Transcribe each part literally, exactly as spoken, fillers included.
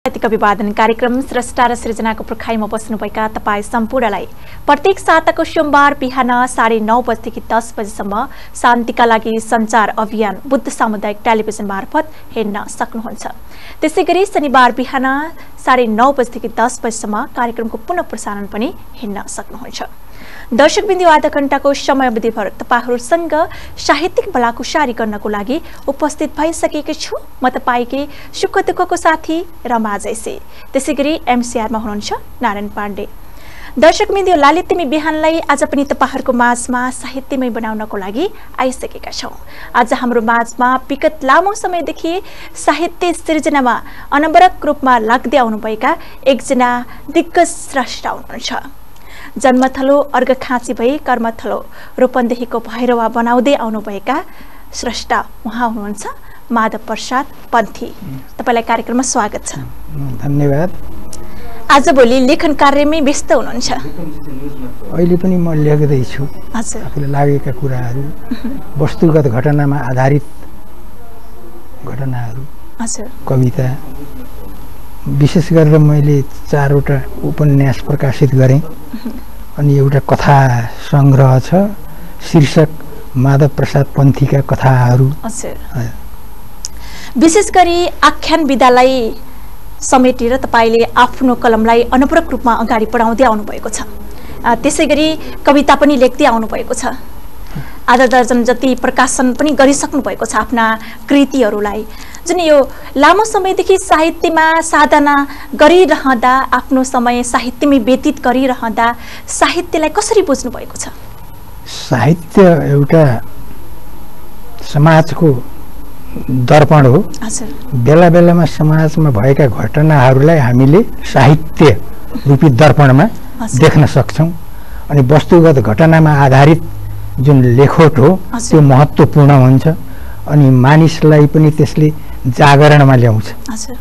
साहित्यिक अभिवादन कार्यक्रम स्रष्टा र सृजनाको प्रखाइमा बस्नुभएका तपाईँ सम्पूर्णलाई प्रत्येक साताको सोमबार बिहान साढे नौ बजेदेखि दस बजेसम्म शान्तिका लागि सञ्चार अभियान बुद्ध सामुदायिक टेलिभिजन मार्फत हेर्न सक्नुहुन्छ। त्यसैगरी शनिबार बिहान साढे नौ बजेदेखि दस बजेसम्म कार्यक्रमको पुनः प्रसारण पनि हेर्न सक्नुहुन्छ। दर्शकबिन्दु आधा घण्टाको समयावधिभर तपाईहरूसँग साहित्यिक भलाकुसारी गर्नको लागि उपस्थित भइसकेकी छु। म तपाईकै सुख दुःखको साथी रमा जैसी। त्यसैगरी एमसीआरमा हुनुहुन्छ नारायण पाण्डे। दर्शकबिन्दु लालित्यमय बिहानलाई आज पनि तपाईहरूको माझमा साहित्यमय बनाउनको लागि आइसकेका छौँ। आज हाम्रो माझमा विगत लामो समयदेखि साहित्य सृजनामा अनवरत रूपमा लाग्दै आउनुभएका एकजना दिग्गज स्रष्टा हुनुहुन्छ। जन्मथलो अर्घखाँची भई कर्मथलो रूपन्देहीको भैरवा बनाउँदै आउनुभएका स्रष्टा उहाँ हुनुहुन्छ माधव प्रसाद पन्थी। तपाईलाई कार्यक्रममा स्वागत छ। धन्यवाद। आजभोलि लेखन कार्यमै व्यस्त हुनुहुन्छ। अहिले पनि म लेख्दै छु। हजुर। आफूलाई लागेका कुराहरू वस्तुगत घटनामा आधारित घटनाहरू, हजुर, कविता, विशेष गरेर मैले चारवटा उपन्यास प्रकाशित गरेँ अनि एउटा कथा संग्रह छ शीर्षक माधव प्रसाद पन्थीका कथाहरू। हजुर। विशेष गरी आख्यान विधालाई समेटेर तपाईले आफ्नो कलमलाई अनवरत रूपमा अगाडि बढाउँदै आउनुभएको छ। त्यसैगरी कविता पनि लेख्दै आउनुभएको छ। आधा दर्जन जति प्रकाशन पनि गरिसक्नु भएको छ आफ्ना कृतिहरूलाई। जुन यो लामो समयदेखि साहित्यमा साधना गरिरहँदा, आफ्नो समय साहित्यमै व्यतीत गरिरहँदा साहित्यलाई कसरी बुझ्नु भएको छ? साहित्य एउटा समाजको दर्पण हो। हजुर। बेला बेलामा समाजमा भएका घटनाहरूलाई हामीले साहित्य रूपी दर्पणमा देख्न सक्छौँ अनि वस्तुगत घटनामा आधारित जुन लेखोट हो त्यो महत्त्वपूर्ण हुन्छ अनि मानिसलाई पनि त्यसले जागरणमा ल्याउँछ। हजुर।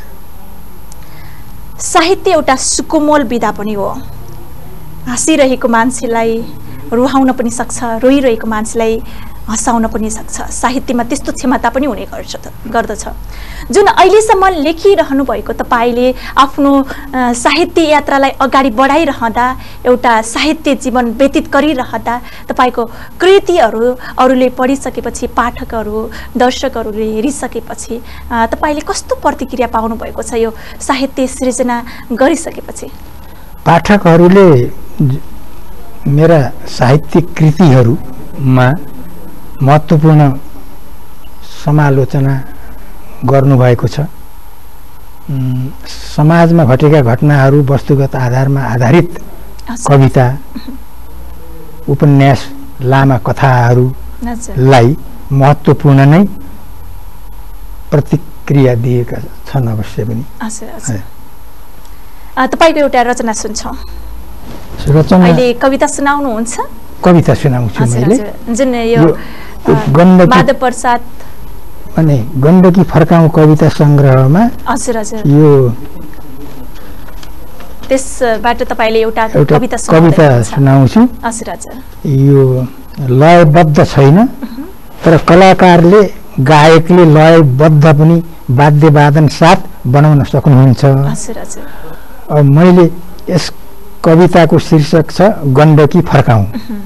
साहित्य एउटा सुकोमल विधा पनि हो। हाँसिरहेको मान्छेलाई रुहाउन पनि सक्छ, रोइरहेको मान्छेलाई हँसाउन पनि सक्छ। साहित्यमा त्यस्तो क्षमता पनि हुने गर्छ गर्दछ। जुन अहिलेसम्म लेखिरहनु भएको तपाईँले आफ्नो साहित्य यात्रालाई अगाडि बढाइरहँदा, एउटा साहित्य जीवन व्यतीत गरिरहँदा तपाईँको कृतिहरू अरूले पढिसकेपछि, पाठकहरू दर्शकहरूले हेरिसकेपछि तपाईँले कस्तो प्रतिक्रिया पाउनुभएको छ यो साहित्य सृजना गरिसकेपछि? पाठकहरूले मेरा साहित्यिक कृतिहरूमा महत्त्वपूर्ण समालोचना गर्नुभएको छ। समाजमा घटेका घटनाहरू वस्तुगत आधारमा आधारित कविता, उपन्यास, लामा कथाहरूलाई महत्त्वपूर्ण नै प्रतिक्रिया दिएका छन् अवश्य पनि। तपाईँको एउटा रचना सुन्छौँ। रचना अहिले कविता सुनाउनुहुन्छ? कविता सुनाउँछु मैले। जुन यो माधव प्रसाद अनि गण्डकी फर्काउँ कविता संग्रहमा। हजुर हजुर। यो त्यसबाट तपाईले एउटा कविता कविता सुनाउँछु। हजुर हजुर। यो लयबद्ध छैन तर कलाकारले गायकले लयबद्ध पनि वाद्यवादन साथ बनाउन सक्नुहुन्छ। हजुर हजुर। अब मैले यस कविताको शीर्षक छ गण्डकी फर्काउँ।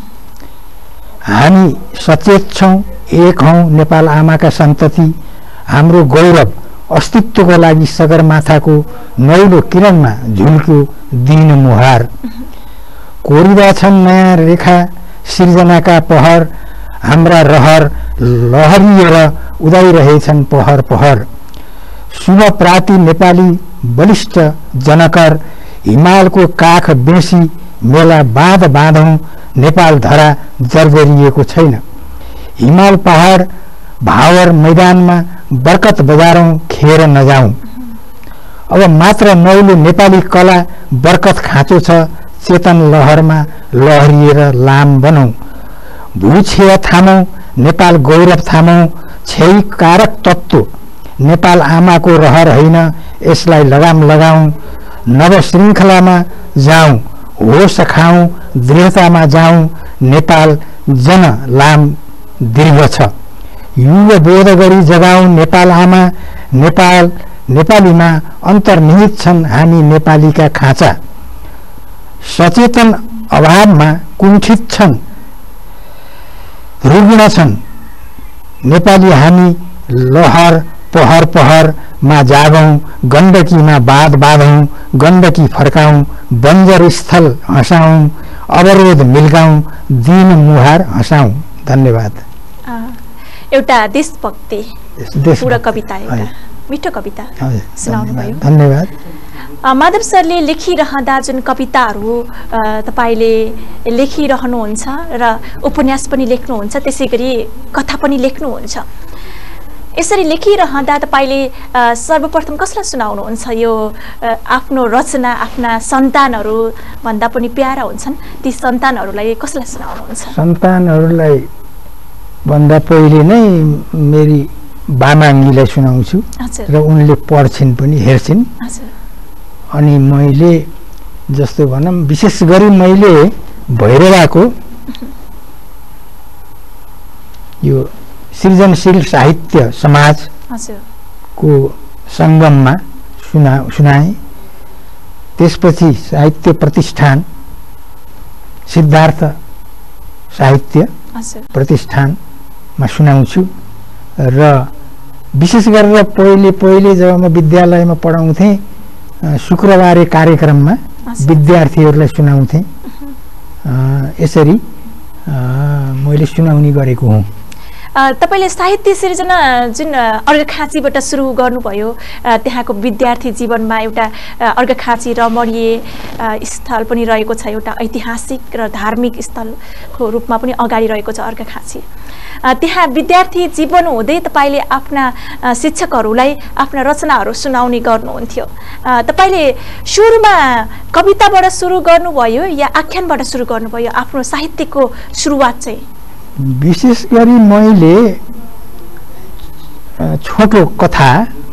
हामी सचेत छौँ, एक हौँ नेपाल आमाका सन्तति, हाम्रो गौरव अस्तित्वको लागि सगरमाथाको नौलो किरणमा झुल्क्यो दिन मुहार। कोरिदा छन् नयाँ रेखा सृजनाका पहर, हाम्रा रहर लहरिएर उदाइरहेछन् पहर पहर। शुभ प्राति नेपाली बलिष्ठ जनकर, हिमालको काख बेसी मेला बाँध बाँधौँ, नेपाल धरा जर्जरिएको छैन। हिमाल पहाड भावर मैदानमा बरकत बजारौँ, खेर नजाउँ। अब मात्र नौलो नेपाली कला बरकत खाँचो छ, चेतन लहरमा लहरिएर लाम बनौँ। भूक्षय थामौँ, नेपाल गौरव थामौँ, क्षय कारक तत्त्व नेपाल आमाको रहर होइन, यसलाई लगाम लगाउँ। नव श्रृङ्खलामा जाउँ, होस खाउँ, दृढतामा जाउँ, नेपाल जन लाम दीर्घ छ। युग बोध गरी जगाउँ नेपाल आमा, नेपाल नेपालीमा अन्तर्निहित छन् हामी नेपालीका खाँचा सचेतन अभावमा कुण्ठित छन् रुग्ण छन् नेपाली हामी लहर पहर पहरमा जागौं गण्डकीमा बाँध बाँधौं गण्डकी फर्काउँ बन्जर स्थल हँसाउँ अवरोध मिल्गाउँ दिन मुहार हँसाउँ। धन्यवाद। एउटा देशभक्ति पूरा कविता, एउटा मिठो कविता सुनाउनु भयो। धन्यवाद। माधव सरले लेखिरहँदा जुन कविताहरू तपाईले लेखिरहनुहुन्छ र उपन्यास पनि लेख्नुहुन्छ, त्यसै गरी कथा पनि लेख्नुहुन्छ, यसरी लेखिरहँदा तपाईले सर्वप्रथम कसलाई सुनाउनुहुन्छ? यो आफ्नो रचना आफ्ना सन्तानहरू भन्दा पनि प्यारा हुन्छन्, ती सन्तानहरूलाई कसलाई सुनाउनुहुन्छ? सन्तानहरूलाई भन्दा पहिले नै मेरी बामाङ्गीलाई सुनाउँछु र उनले पढ्छिन् पनि हेर्छिन्। अनि मैले जस्तो भनौँ विशेष गरी मैले भैरवाको यो सृजनशील साहित्य समाजको सङ्गममा सुना सुनाएँ। त्यसपछि साहित्य प्रतिष्ठान सिद्धार्थ साहित्य प्रतिष्ठानमा सुनाउँछु र विशेष गरेर पहिले पहिले जब म विद्यालयमा पढाउँथेँ शुक्रबारे कार्यक्रममा विद्यार्थीहरूलाई सुनाउँथेँ। यसरी मैले सुनाउने गरेको हुँ। तपाईले साहित्य सिर्जना जुन अर्घाखाँचीबाट सुरु गर्नुभयो, त्यहाँको विद्यार्थी जीवनमा एउटा अर्घाखाँची रमणीय स्थल पनि रहेको छ, एउटा ऐतिहासिक र धार्मिक स्थलको रूपमा पनि अगाडि रहेको छ अर्घाखाँची। त्यहाँ विद्यार्थी जीवन हुँदै तपाईले आफ्ना शिक्षकहरूलाई आफ्ना रचनाहरू सुनाउने गर्नुहुन्थ्यो। तपाईले सुरुमा कविताबाट सुरु गर्नुभयो या आख्यानबाट सुरु गर्नुभयो आफ्नो साहित्यको सुरुवात चाहिँ? विशेष गरी मैले छोटो कथा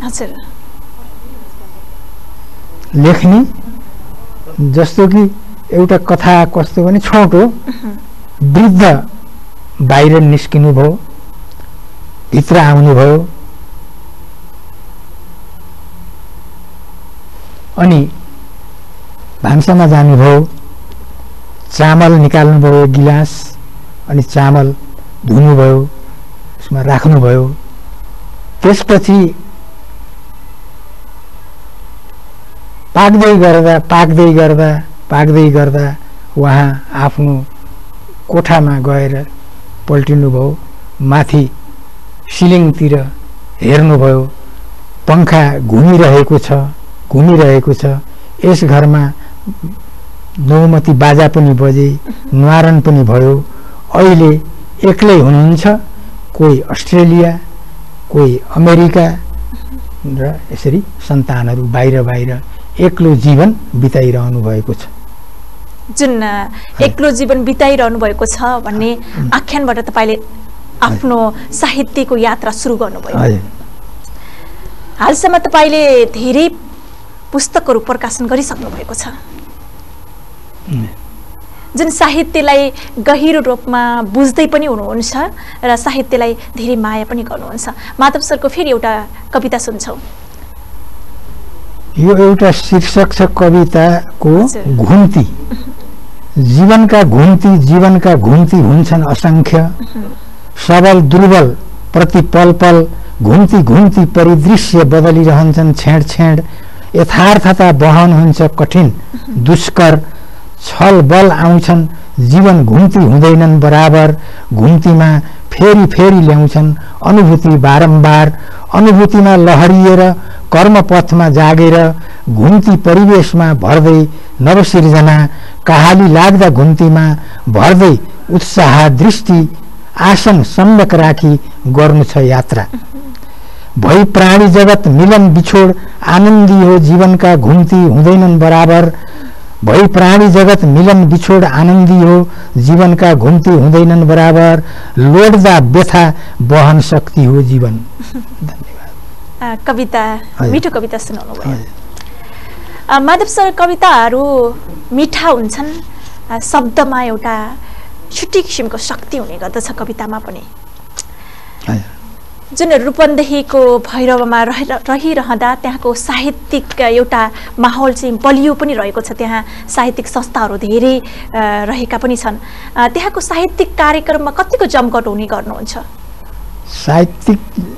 लेख्ने, जस्तो कि एउटा कथा कस्तो भने छोटो वृद्ध बाहिर निस्किनु भयो, भित्र आउनु भयो, अनि भान्सामा जानुभयो, चामल निकाल्नुभयो एक गिलास, अनि चामल धुनुभयो, उसमा राख्नुभयो। त्यसपछि पाक्दै गर्दा पाक्दै गर्दा पाक्दै गर्दा उहाँ आफ्नो कोठामा गएर पल्टिनुभयो, माथि सिलिङतिर हेर्नुभयो, पंखा घुमिरहेको छ घुमिरहेको छ यस घरमा नौमती बाजा पनि बजे, न्वारन पनि भयो। अहिले एक्लै हुनुहुन्छ, कोही अस्ट्रेलिया कोही अमेरिका र यसरी सन्तानहरू बाहिर बाहिर एक्लो जीवन बिताइरहनु भएको छ। जुन एक्लो जीवन बिताइरहनु भएको छ भन्ने आख्यानबाट तपाईले आफ्नो साहित्यको यात्रा सुरु गर्नुभयो। हालसम्म तपाईले धेरै पुस्तकहरू प्रकाशन गरिसक्नु भएको छ, जुन साहित्यलाई गहिरो रूपमा बुझ्दै पनि हुनुहुन्छ र साहित्यलाई धेरै माया पनि गर्नुहुन्छ। माधव सरको फेरि एउटा कविता सुन्छौँ। यो एउटा शीर्षक छ कविताको घुम्ती। जीवनका घुम्ती जीवनका घुम्ती हुन्छन् असंख्य, सबल दुर्बल प्रति पल पल घुम्ती घुम्ती परिदृश्य बदलिरहन्छन् छेड छेड। यथार्थता बहन हुन्छ कठिन दुष्कर, छल बल आउँछन् जीवन घुम्ती हुँदैनन् बराबर। घुम्तीमा फेरि फेरि ल्याउँछन् अनुभूति बारम्बार, अनुभूतिमा लहरिएर कर्मपथमा जागेर घुम्ती परिवेशमा भर्दै नवसिर्जना। कहाली लाग्दा घुम्तीमा भर्दै उत्साह दृष्टि आसन सम्यक राखी गर्नु छ यात्रा। भई प्राणी जगत मिलन बिछोड आनन्दी हो जीवनका घुम्ती हुँदैनन् बराबर। भई प्राणी जगत मिलन बिछोड आनन्दी हो जीवनका घुम्ती हुँदैनन् बराबर। लोड्दा व्यथा बहन शक्ति हो जीवन। धन्यवाद। कविता मिठो कविता सुनाउनु भयो। माधव सर, कविताहरू मिठा हुन्छन्, शब्दमा एउटा छुट्टै किसिमको शक्ति हुने गर्दछ कवितामा पनि। जुन रूपन्देहीको भैरवमा रहिरहँदा त्यहाँको साहित्यिक एउटा माहौल चाहिँ बलियो पनि रहेको छ। त्यहाँ साहित्यिक संस्थाहरू धेरै रहेका पनि छन्। त्यहाँको साहित्यिक कार्यक्रममा कतिको जमघट हुने गर्नुहुन्छ? साहित्यिक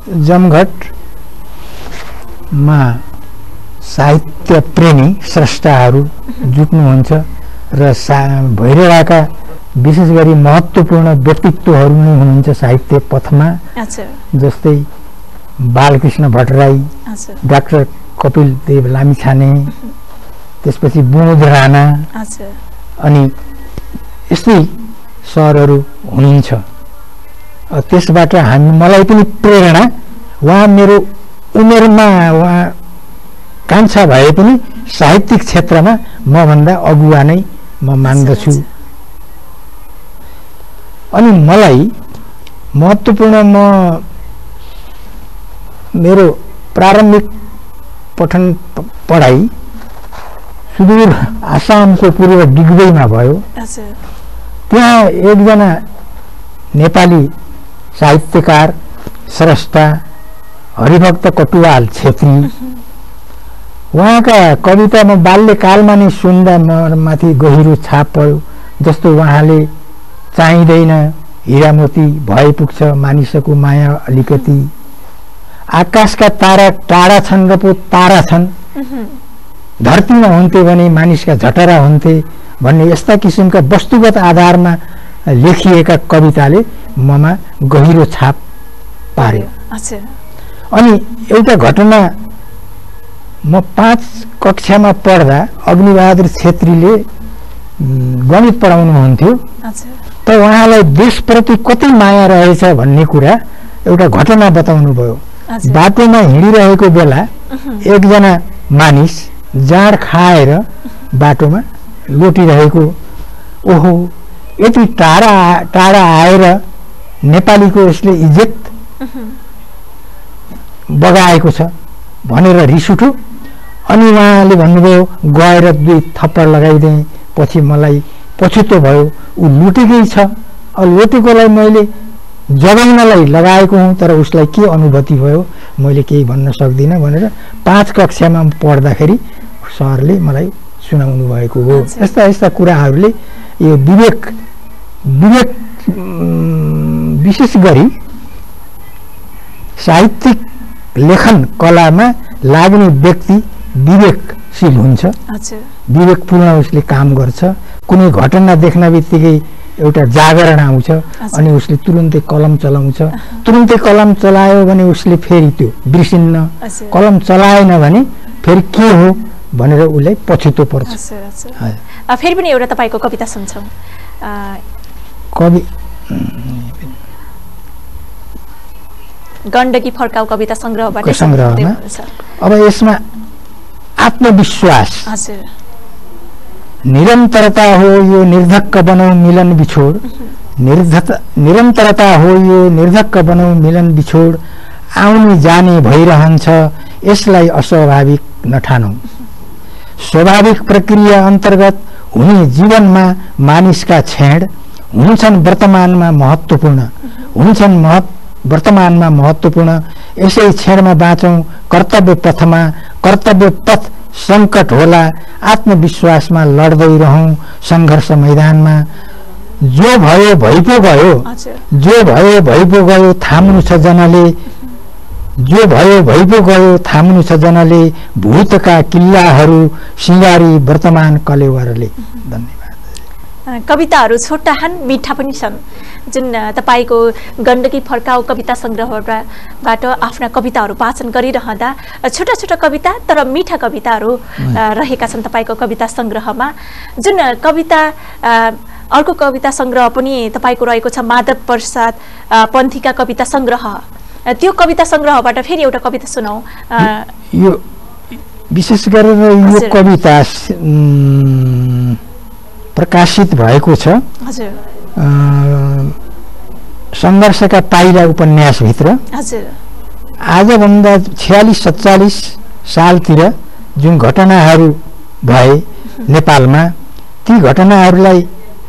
जमघटमा साहित्य प्रेमी स्रष्टाहरू जुट्नुहुन्छ र सा भैरवाका विशेष गरी महत्त्वपूर्ण व्यक्तित्वहरू नै हुनुहुन्छ साहित्य पथमा। जस्तै बालकृष्ण भट्टराई, डाक्टर कपिल देव लामिछाने, त्यसपछि विनोद राणा अनि यस्तै सरहरू हुनुहुन्छ। त्यसबाट हामी मलाई पनि प्रेरणा, उहाँ मेरो उमेरमा उहाँ कान्छा भए पनि साहित्यिक क्षेत्रमा मभन्दा अगुवा नै म मान्दछु। अनि मलाई महत्त्वपूर्ण म मेरो प्रारम्भिक पठन पढाइ सुदूर आसामको पूर्व डिगबईमा भयो। त्यहाँ एकजना नेपाली साहित्यकार स्रष्टा हरिभक्त कटुवाल छेत्री, उहाँका कविता म बाल्यकालमा नै सुन्दा म माथि गहिरो छाप पर्यो। जस्तो उहाँले चाहिँदैन हिरामोती भए पुग्छ मानिसको माया अलिकति, आकाशका तारा टाढा छन् र पो तारा छन्, धरतीमा हुन्थे भने मानिसका झटरा हुन्थे भन्ने यस्ता किसिमका वस्तुगत आधारमा लेखिएका कविताले ममा गहिरो छाप पार्यो। अनि एउटा घटना, म पाँच कक्षामा पढ्दा अग्निबहादुर छेत्रीले गणित पढाउनुहुन्थ्यो, त उहाँलाई देशप्रति कति माया रहेछ भन्ने कुरा एउटा घटना बताउनु भयो। बाटोमा हिँडिरहेको बेला एकजना मानिस जाँड खाएर बाटोमा लोटिरहेको, ओहो यति टाढा टाढा आएर नेपालीको यसले इज्जत बगाएको छ भनेर रिस उठ्यो। अनि उहाँले भन्नुभयो गएर दुई थप्पड लगाइदिएँ, पछि मलाई पछुतो भयो, ऊ लुटेकै छ, अब लुटेकोलाई मैले जगाउनलाई लगाएको हुँ, तर उसलाई के अनुभूति भयो मैले केही भन्न सक्दिनँ भनेर पाँच कक्षामा पढ्दाखेरि सरले मलाई सुनाउनु भएको हो। यस्ता यस्ता कुराहरूले यो विवेक विवेक विशेष गरी साहित्यिक लेखन कलामा लाग्ने व्यक्ति विवेकशील हुन्छ, विवेकपूर्ण उसले काम गर्छ। कुनै घटना देख्न बित्तिकै एउटा जागरण आउँछ अनि उसले तुरुन्तै कलम चलाउँछ। तुरुन्तै कलम चलायो भने उसले फेरि त्यो बिर्सिन्न, कलम चलाएन भने फेरि के हो भनेर उसलाई पछुतो पर्छ। फेरि पनि एउटा तपाईँको कविता सुन्छौँ। कवि गण्डकी फर्काउ कविता सङ्ग्रहबाट सङ्ग्रहमा अब यसमा आत्मविश्वास निरन्तरता हो यो निर्धक्क बनाऊ मिलन बिछोड, निरन्तरता हो यो निर्धक्क बनाऊ मिलन बिछोड, आउने जाने भइरहन्छ यसलाई अस्वाभाविक नठानौँ। स्वाभाविक प्रक्रिया अन्तर्गत हुने जीवनमा मानिसका क्षण हुन्छन् वर्तमानमा महत्त्वपूर्ण, हुन्छन् महत् वर्तमानमा महत्त्वपूर्ण। यसै क्षणमा बाँचौँ कर्तव्य पथमा, कर्तव्य पथ सङ्कट होला आत्मविश्वासमा लड्दै रहौँ सङ्घर्ष मैदानमा। जो भयो भइपो गयो, जो भयो भइपो गयो थाम्नु छ जनले, जो भयो भइपो गयो थाम्नु छ जनले, भूतका किल्लाहरू सिँगारी वर्तमान कलेवरले। धन्यवाद। कविताहरू छोटाहान मिठा पनि छन्। जुन तपाईँको गण्डकी फर्काउ कविता सङ्ग्रहबाट आफ्ना कविताहरू वाचन गरिरहँदा छोटा छोटा कविता तर मिठा कविताहरू रहेका छन् तपाईँको कविता सङ्ग्रहमा। जुन कविता अर्को कविता सङ्ग्रह पनि तपाईँको रहेको छ माधव प्रसाद पन्थीका कविता सङ्ग्रह। त्यो कविता सङ्ग्रहबाट फेरि एउटा कविता सुनाऊ। यो विशेष गरेर यो कविता प्रकाशित भएको छ सङ्घर्षका पाइला उपन्यासभित्र। आजभन्दा छयालिस सत्तालिस सालतिर जुन घटनाहरू भए नेपालमा, ती घटनाहरूलाई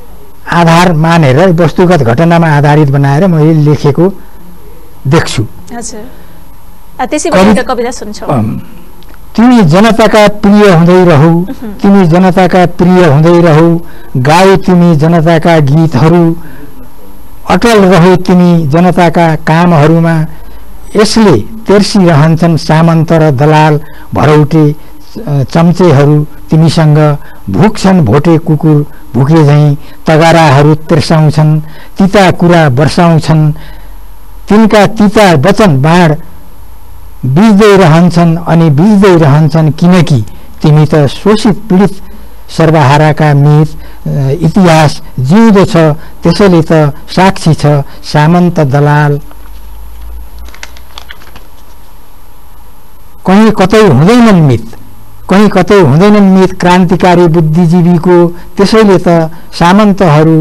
आधार मानेर वस्तुगत घटनामा आधारित बनाएर मैले लेखेको देख्छु। हजुर त्यसैबाट कविता सुन्छौ तिमी जनताका प्रिय हुँदै रहौ तिमी जनताका प्रिय हुँदै रहौ गाऊ तिमी जनताका गीतहरू अटल रहौ तिमी जनताका कामहरूमा यसले तेर्सिरहन्छन् सामन्त र दलाल भरौटे चम्चेहरू तिमीसँग भुक्छन् भोटे कुकुर भुके झैँ तगाराहरू तिर्साउँछन् तिता कुरा वर्षाउँछन् तिनका तिता वचन बाण बिज्दै रहन्छन् अनि बिज्दै रहन्छन् किनकि तिमी त शोषित पीडित सर्वहाराका मित इतिहास जिउँदो छ त्यसैले त साक्षी छ सामन्त दलाल कहीँ कतै हुँदैनन् मित कहीँ कतै हुँदैनन् मित क्रान्तिकारी बुद्धिजीवीको त्यसैले त सामन्तहरू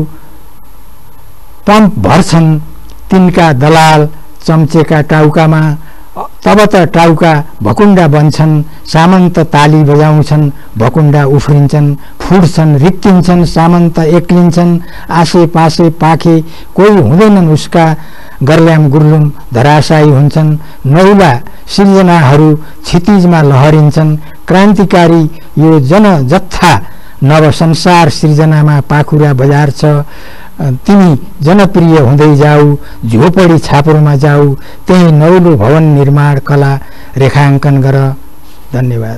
पम्प भर्छन् तिनका दलाल चम्चेका टाउकामा तब त टाउका भकुण्डा बन्छन् सामन्त ताली बजाउँछन् भकुण्डा उफ्रिन्छन् फुट्छन् रित्तिन्छन् सामन्त एक्लिन्छन् आसे पासे पाखे कोही हुँदैनन् उसका गर्ल्याम गुर्लुम धराशायी हुन्छन् नौला सिर्जनाहरू क्षितिजमा लहरिन्छन् क्रान्तिकारी यो जनजत्था नव संसार सिर्जनामा पाखुरा बजार छ तिमी जनप्रिय हुँदै जाऊ झोपडी छापुरमा जाऊ त्यही नौलो भवन निर्माण कला रेखाङ्कन गर धन्यवाद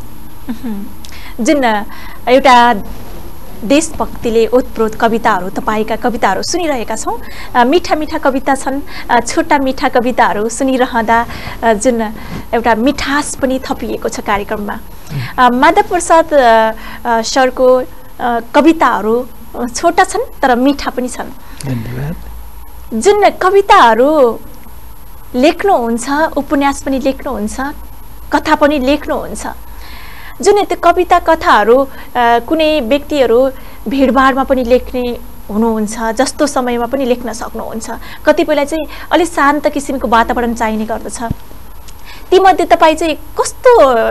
जुन एउटा देशभक्तिले ओतप्रोत कविताहरू तपाईका कविताहरू सुनिरहेका छौँ मिठा मिठा कविता छन् छोटा मिठा कविताहरू सुनिरहँदा जुन एउटा मिठास पनि थपिएको छ कार्यक्रममा माधव प्रसाद सरको कविताहरू छोटा छन् तर मिठा पनि छन् धन्यवाद जुन कविताहरू लेख्नुहुन्छ उपन्यास पनि लेख्नुहुन्छ कथा पनि लेख्नुहुन्छ जुन त्यो कविता कथाहरू कुनै व्यक्तिहरू भिडभाडमा पनि लेख्ने हुनुहुन्छ जस्तो समयमा पनि लेख्न सक्नुहुन्छ कतिपयलाई चाहिँ अलि शान्त किसिमको वातावरण चाहिने गर्दछ तीमध्ये तपाईँ चाहिँ कस्तो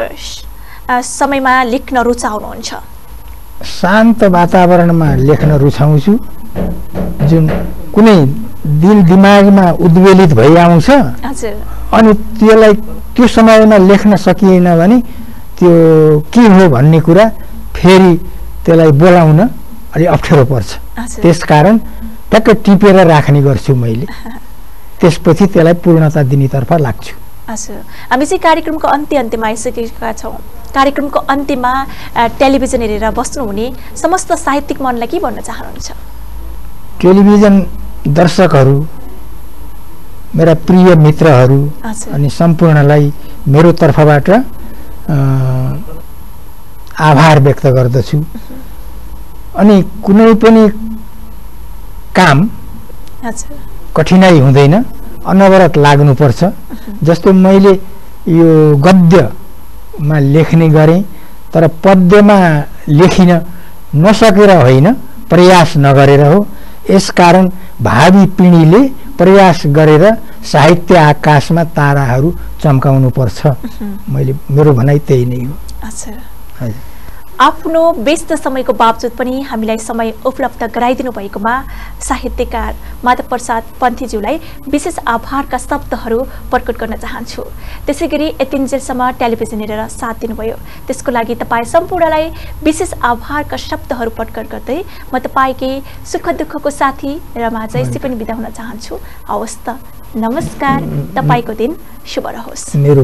समयमा लेख्न रुचाउनुहुन्छ शान्त वातावरणमा लेख्न रुचाउँछु जुन कुनै दिल दिमागमा उद्वेलित भइआउँछ अनि त्यसलाई त्यो समयमा लेख्न सकिएन भने त्यो के हो भन्ने कुरा फेरि त्यसलाई बोलाउन अलि अप्ठ्यारो पर्छ त्यसकारण टक्क टिपेर राख्ने गर्छु मैले त्यसपछि त्यसलाई पूर्णता दिनेतर्फ लाग्छु हजुर हामी चाहिँ कार्यक्रमको अन्त्य अन्त्यमा आइसकेका छौँ कार्यक्रमको अन्त्यमा टेलिभिजन हेरेर बस्नुहुने समस्त साहित्यिक मनलाई के भन्न चाहनुहुन्छ टेलिभिजन दर्शकहरू मेरा प्रिय मित्रहरू अनि सम्पूर्णलाई मेरो तर्फबाट आभार व्यक्त गर्दछु अनि कुनै पनि काम कठिनाइ हुँदैन अनवरत लाग्नुपर्छ जस्तो मैले यो गद्यमा लेख्ने गरेँ तर पद्यमा लेखिन नसकेर होइन प्रयास नगरेर हो यसकारण भावी पिँढीले प्रयास गरेर साहित्य आकाशमा ताराहरू चम्काउनु पर्छ मैले मेरो भनाइ त्यही नै हो हजुर आफ्नो व्यस्त समयको बावजुद पनि हामीलाई समय उपलब्ध गराइदिनु भएकोमा साहित्यकार माधव प्रसाद पन्थीज्यूलाई विशेष आभारका शब्दहरू प्रकट गर्न चाहन्छु त्यसैगरी यतिन्जेलसम्म टेलिभिजन हेरेर साथ दिनुभयो त्यसको लागि तपाईँ सम्पूर्णलाई विशेष आभारका शब्दहरू प्रकट गर्दै म तपाईँकै सुख दुःखको साथी रमा जैसी पनि बिदा हुन चाहन्छु हवस् त नमस्कार तपाईँको दिन शुभ रहोस्।